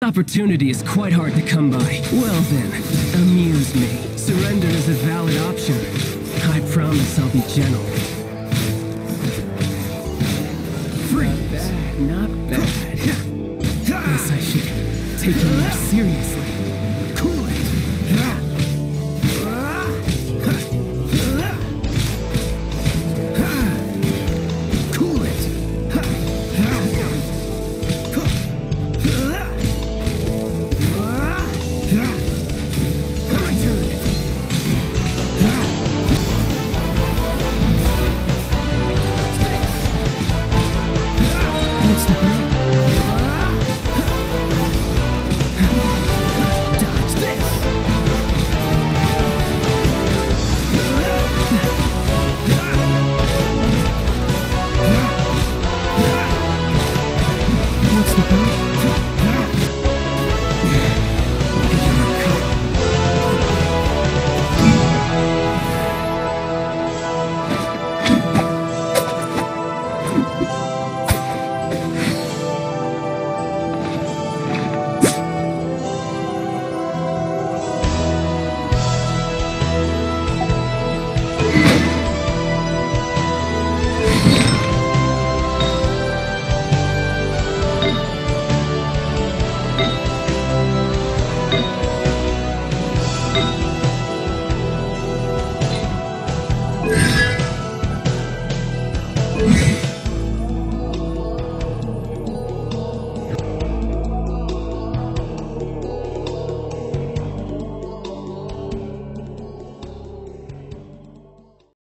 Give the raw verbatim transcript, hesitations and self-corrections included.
Opportunity is quite hard to come by. Well then, amuse me. Surrender is a valid option. I promise I'll be gentle. Freeze! Not bad, not bad. Guess I should take it more seriously. Cool it! Cool it! Yeah.